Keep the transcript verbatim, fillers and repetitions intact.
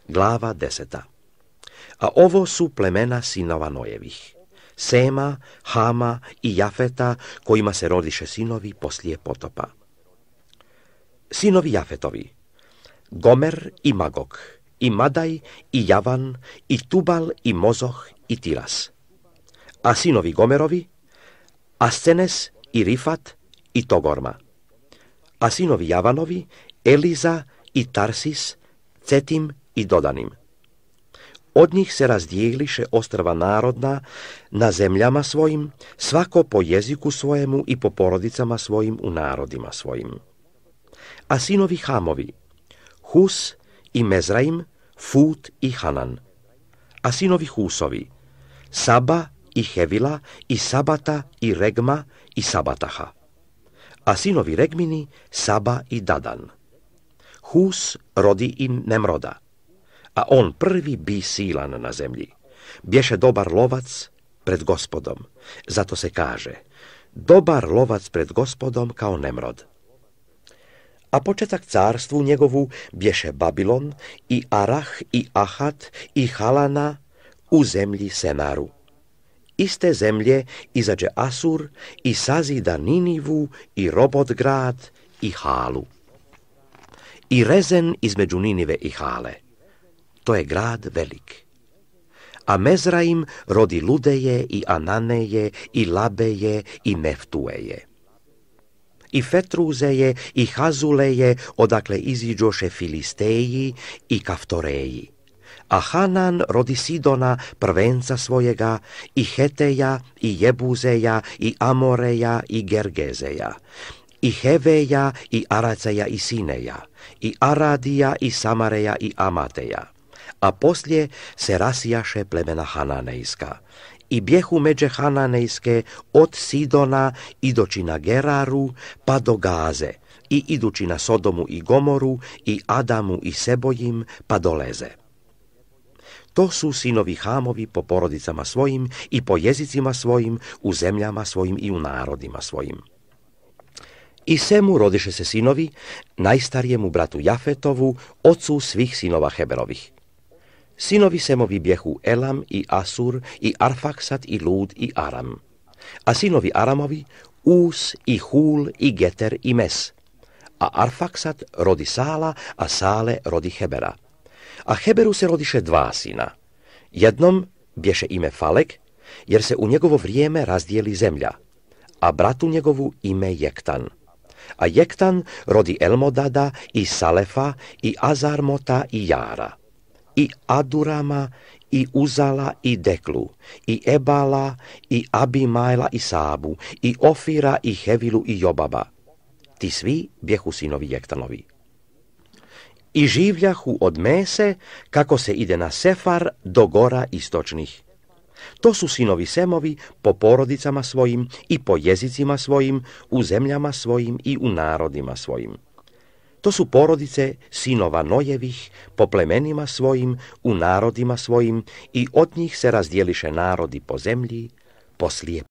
glava deseta. A ovo su plemena sinova Nojevih, Sema, Hama i Jafeta, kojima se rodiše sinovi poslije potopa. Sinovi Jafetovi: Gomer i Magog, i Madaj, i Javan, i Tubal, i Mozoh, i Tiras. A sinovi Gomerovi: Ascenes, i Rifat, i Togorma. A sinovi Javanovi: Eliza, i Tarsis, Cetim i Dodanim. Od njih se razdijeliše ostrva narodna na zemljama svojim, svako po jeziku svojemu i po porodicama svojim u narodima svojim. A sinovi Hamovi: Hus i Mezraim, Fut i Hanan. A sinovi Husovi: Saba i Hevila, i Sabata, i Regma, i Sabataha. A sinovi Regmini: Saba i Dadan. Hus rodi i Nemroda, a on prvi bi silan na zemlji. Bješe dobar lovac pred Gospodom, zato se kaže: dobar lovac pred Gospodom kao Nemrod. A početak carstvu njegovu bješe Babilon, i Arah, i Ahat, i Halana u zemlji Senaru. Iste zemlje izađe Asur i sazida Ninivu, i Robotgrad, i Halu. I Rezen između Ninive i Hale. To je grad velik. A Mezraim rodi Ludeje, i Ananeje, i Labeje, i Neftueje. I Fetruzeje, i Hazuleje, odakle iziđoše Filisteji i Kaftoreji. A Hanan rodi Sidona, prvenca svojega, i Heteja, i Jebuzeja, i Amoreja, i Gergezeja, i Heveja, i Araceja, i Sineja, i Aradija, i Samareja, i Amateja. A poslije se rasijaše plemena Hananejska. I bjehu međe Hananejske od Sidona idoći na Geraru pa do Gaze, i idući na Sodomu i Gomoru, i Adamu i Sebojim pa do Leze. To su sinovi Hamovi po porodicama svojim i po jezicima svojim, u zemljama svojim i u narodima svojim. I Semu rodiše se sinovi, najstarijemu bratu Jafetovu, ocu svih sinova Heberovih. Sinovi Semovi bjehu Elam, i Asur, i Arfaksat, i Lud, i Aram. A sinovi Aramovi: Us, i Hul, i Geter, i Mes. A Arfaksat rodi Sala, a Sale rodi Hebera. A Heberu se rodiše dva sina. Jednom bješe ime Falek, jer se u njegovo vrijeme razdijeli zemlja, a bratu njegovu ime Jektan. A Jektan rodi Elmodada, i Salefa, i Azarmota, i Jara, i Adurama, i Uzala, i Deklu, i Ebala, i Abimajla, i Sabu, i Ofira, i Hevilu, i Jobaba. Ti svi bjehu sinovi Jektanovi. I življahu od Mese, kako se ide na Sefar do gora istočnih. To su sinovi Semovi po porodicama svojim i po jezicima svojim, u zemljama svojim i u narodima svojim. To su porodice sinova Nojevih po plemenima svojim, u narodima svojim, i od njih se razdijeliše narodi po zemlji poslije